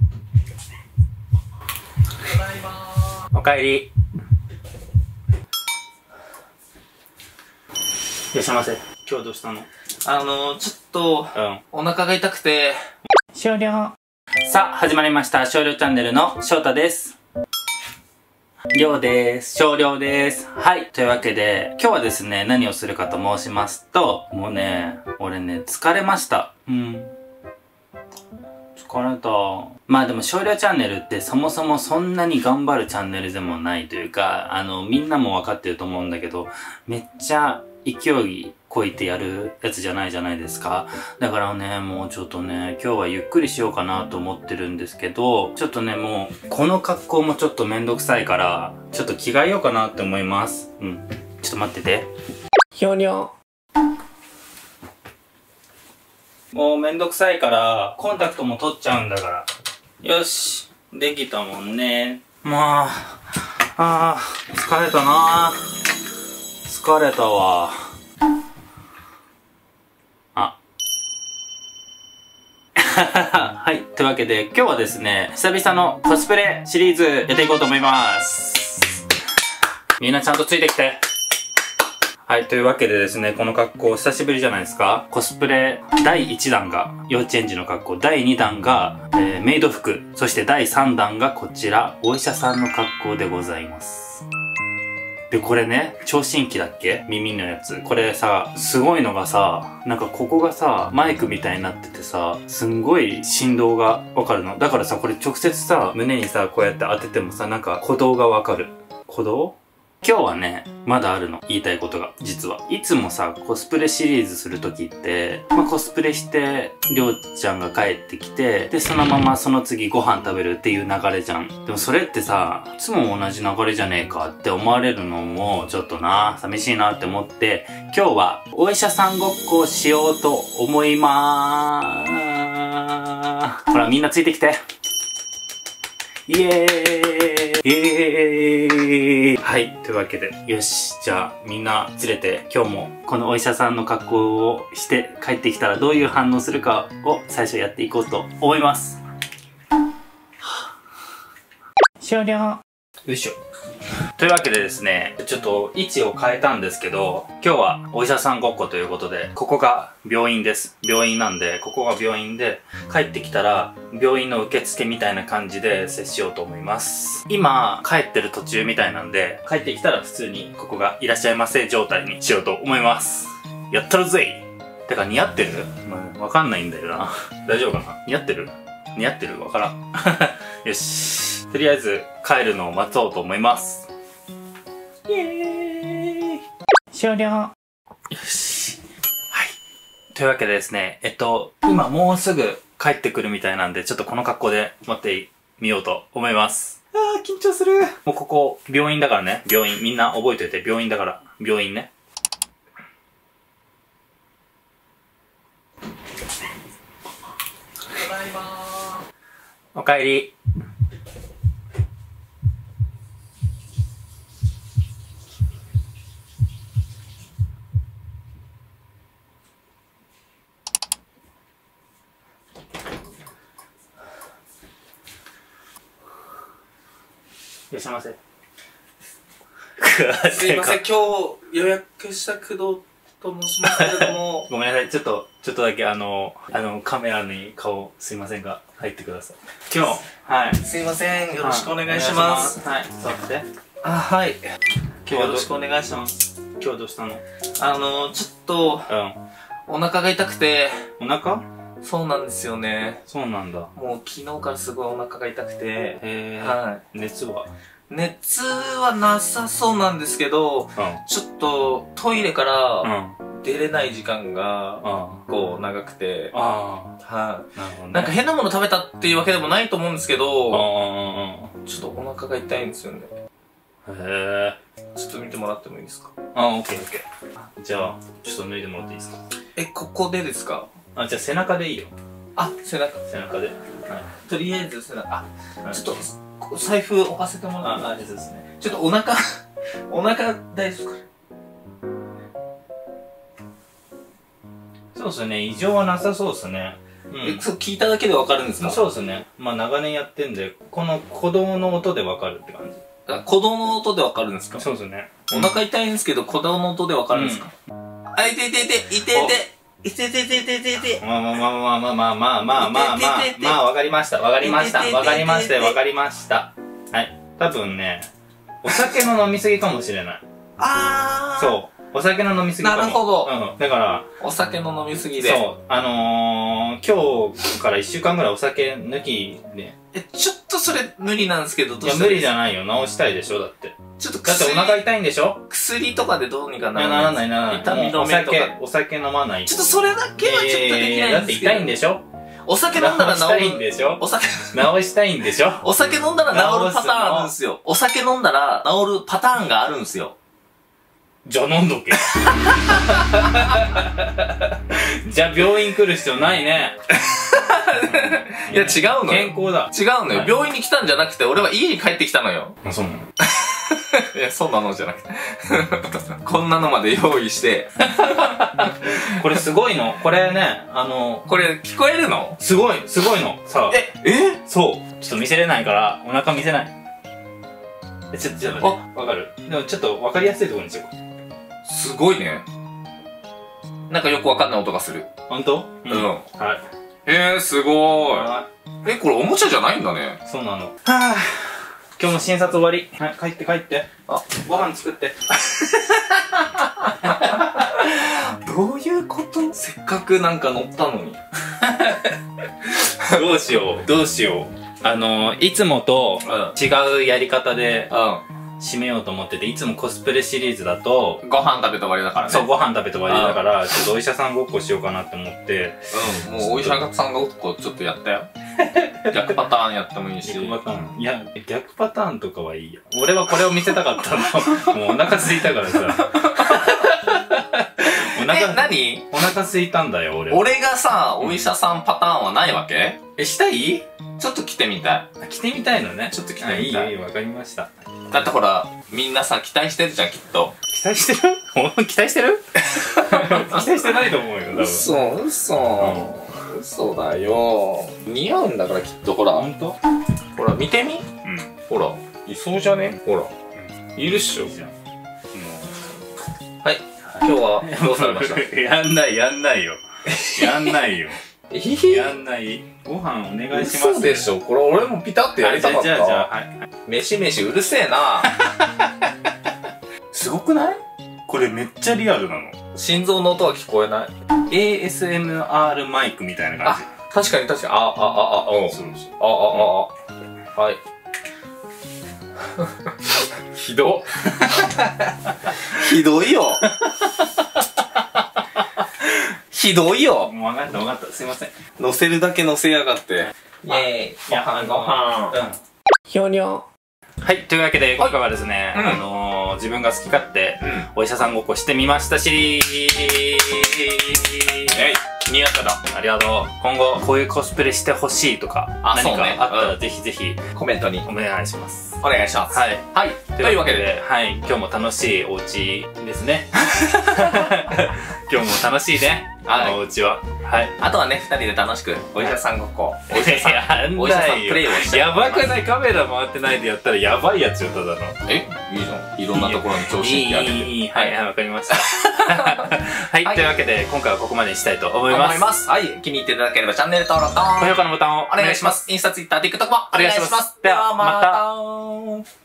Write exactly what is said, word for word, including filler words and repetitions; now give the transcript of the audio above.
ただいまー。おかえり。いらっしゃいませ。今日どうしたの？ あのー、ちょっと、 うん。 お腹が痛くて。 終了。さあ、始まりました。少量チャンネルの翔太です。りょうです。少量です。はい。というわけで、今日はですね、何をするかと申しますと、もうね、俺ね、疲れました。うん。疲れた。まあでも少量チャンネルってそもそもそんなに頑張るチャンネルでもないというか、あの、みんなもわかってると思うんだけど、めっちゃ勢いこいてやるやつじゃないじゃないですか。だからね、もうちょっとね、今日はゆっくりしようかなと思ってるんですけど、ちょっとね、もう、この格好もちょっとめんどくさいから、ちょっと着替えようかなって思います。うん。ちょっと待ってて。ひょにょ。もうめんどくさいから、コンタクトも取っちゃうんだから。よし。できたもんね。まあ、あー、疲れたなー。疲れたわ。あ。はい。というわけで、今日はですね、久々のコスプレシリーズやっていこうと思います。みんなちゃんとついてきて。はい。というわけでですね、この格好久しぶりじゃないですか。コスプレだいいちだんが幼稚園児の格好、だいにだんが、えー、メイド服、そしてだいさんだんがこちら、お医者さんの格好でございます。で、これね、聴診器だっけ？耳のやつ。これさ、すごいのがさ、なんかここがさ、マイクみたいになっててさ、すんごい振動がわかるの。だからさ、これ直接さ、胸にさ、こうやって当ててもさ、なんか鼓動がわかる。鼓動？今日はね、まだあるの。言いたいことが。実は。いつもさ、コスプレシリーズするときって、まあ、コスプレして、りょうちゃんが帰ってきて、で、そのままその次ご飯食べるっていう流れじゃん。でもそれってさ、いつも同じ流れじゃねえかって思われるのも、ちょっとな、寂しいなって思って、今日は、お医者さんごっこをしようと思いまーす。ほら、みんなついてきて。イエーイイエーイはい。というわけで、よし。じゃあ、みんな連れて、今日もこのお医者さんの格好をして帰ってきたらどういう反応するかを最初やっていこうと思います。終了。よいしょ。というわけでですね、ちょっと位置を変えたんですけど、今日はお医者さんごっこということで、ここが病院です。病院なんで、ここが病院で、帰ってきたら、病院の受付みたいな感じで接しようと思います。今、帰ってる途中みたいなんで、帰ってきたら普通にここがいらっしゃいませ状態にしようと思います。やったるぜい！てか似合ってる？まあ、わかんないんだよな。大丈夫かな？似合ってる？似合ってる？わからん。よし。とりあえず、帰るのを待とうと思います。イエーイ終了。よし。はい。というわけでですね、えっと、今もうすぐ帰ってくるみたいなんで、ちょっとこの格好で持ってみようと思います。あー、緊張する。もうここ、病院だからね。病院。みんな覚えておいて、病院だから。病院ね。 ただいまー。 おかえり。いらっしゃいませ。 すいません、今日予約した工藤と申しますけれども。 ごめんなさい、ちょっと、ちょっとだけあの、あの、カメラに顔すいませんが、入ってください。今日、はい。 すいません、よろしくお願いします。 はい、座って。 あ、はい。 今日はよろしくお願いします。 今日はどうしたの？ あの、ちょっと、 うん。 お腹が痛くて。 お腹？ そうなんですよね。 そうなんだ。 もう昨日からすごいお腹が痛くて。 へー。 はい。 熱は？ 熱はなさそうなんですけど、うん、ちょっとトイレから出れない時間が、こう長くて、はい、あ、なるほどね。なんか変なもの食べたっていうわけでもないと思うんですけど、ちょっとお腹が痛いんですよね。 へー。 ちょっと見てもらってもいいですか？ あ、オッケーオッケー。じゃあ、ちょっと脱いでもらっていいですか？ え、ここでですか？ あ、じゃあ背中でいいよ。あ、 背中。 背中で。はい。 とりあえず背中。あ、ちょっと、財布置かせてもらって。 あ、あ、そうですね。 ちょっとお腹、お腹大丈夫か？ そうですね、異常はなさそうですね。 え、そう聞いただけでわかるんですか？ そうですね。まあ長年やってんで、この鼓動の音でわかるって感じ。 鼓動の音でわかるんですか？ そうですね。 お腹痛いんですけど、鼓動の音でわかるんですか？あ、いていていて、いていて、いていていていていていて。 まあまあまあまあまあまあまあまあまあまあ、まあわかりました。わかりました。わかりました。わかりました。はい。多分ね、お酒の飲みすぎかもしれない。あー。そう。お酒の飲みすぎかも。 なるほど。 うん。だから、 お酒の飲みすぎで。 そう。あのー、今日からいっしゅうかんぐらいお酒抜きで。 え、ちょっとそれ無理なんですけど、 どうしたらいい？いや、無理じゃないよ。治したいでしょ、だって。ちょっとだってお腹痛いんでしょ？ 薬とかでどうにかならない。 ならないならない。 痛み止めとか。 お酒飲まない。 ちょっとそれだけはちょっとできないんですけど。 だって痛いんでしょ？ お酒飲んだら治る。 治したいんでしょ？お酒、治したいんでしょ？ お酒飲んだら治るパターンあるんですよ。お酒飲んだら治るパターンがあるんですよ。 じゃあ飲んどけ。じゃあ病院来る必要ないね。 いや違うのよ。 健康だ。 違うのよ。病院に来たんじゃなくて、俺は家に帰ってきたのよ。 あ、そうなの？ いや、そうなのじゃなくて。こんなのまで用意して。 これすごいの。これね、あの、 これ聞こえるの？ すごい、すごいの。さあ。 え、え？ そう。ちょっと見せれないから、お腹見せない。え、ちょっと、ちょっと、わかる？でもちょっとわかりやすいところにしよう。 すごいね。なんかよくわかんない音がする。 ほんと？ うん。はい。 えー、すごーい。え、これおもちゃじゃないんだね。 そうなの。はぁ。今日の診察終わり。はい、帰って帰って。あ、ご飯作って。 どういうこと？せっかくなんか乗ったのに。 どうしよう、どうしよう。あの、いつもと違うやり方で、うん。締めようと思ってて、いつもコスプレシリーズだと、 ご飯食べて終わりだからね。 そう、ご飯食べて終わりだから、ちょっとお医者さんごっこしようかなって思って。 うん、もうお医者さんごっこちょっとやったよ。逆パターンやってもいいし。 逆パターン？いや、逆パターンとかはいいや。俺はこれを見せたかったの。もうお腹空いたからさ。お腹、 え、何？ お腹空いたんだよ、俺は。 俺がさ、お医者さんパターンはないわけ？ え、したい？ ちょっと来てみたい。 来てみたいのね。 ちょっと来てみたい。 いいよ、いいよ、わかりました。 だってほら、みんなさ、期待してるじゃん、きっと。 期待してる？期待してる？期待してないと思うよ、多分。 嘘、嘘。嘘だよ。似合うんだから、きっと、ほら。 ほんと？ ほら、見てみ？うん。ほら、いそうじゃね？ほら。いるっしょ。はい。今日は、どうされました？ やんない、やんないよ。やんないよ。 えへへ。 やんない。ご飯お願いします。 そうでしょ。これ俺もピタッとやりたかった。じゃあじゃあ、はい。飯飯うるせえな。 すごくない？これめっちゃリアルなの。 心臓の音は聞こえない。 エーエスエムアール マイクみたいな感じ。 あ、確かに確かに。あ、あ、あ、あ、うん。そうそう。あ、あ、あ、あ。はい。ひど。ひどいよ。ひどいよ。 もう分かった分かった。すいません。 乗せるだけ乗せやがって。イェーイ。ご飯ご飯。うん。ひょにょ。 はい。というわけで、今回はですね、あのー、自分が好き勝手、お医者さんごっこしてみましたし、 えい。似合っただ。 ありがとう。今後、こういうコスプレしてほしいとか、何かあったらぜひぜひ、 コメントにお願いします。 お願いします。はい。はい。というわけで、 はい。今日も楽しいお家ですね。今日も楽しいね。あのお家は。はい。 あとはね、二人で楽しく、お医者さんごっこ。お医者さん、お医者さんプレイをして。 やばくない？カメラ回ってないでやったらやばいやつよ、ただの。 え？いいじゃん。いろんなところに調子いいやってて。 いい、はい、わかりました。はい、というわけで、今回はここまでにしたいと思います。 思います。はい。気に入っていただければチャンネル登録と、 高評価のボタンをお願いします。インスタ、ツイッター、TikTok もお願いします。 では、また。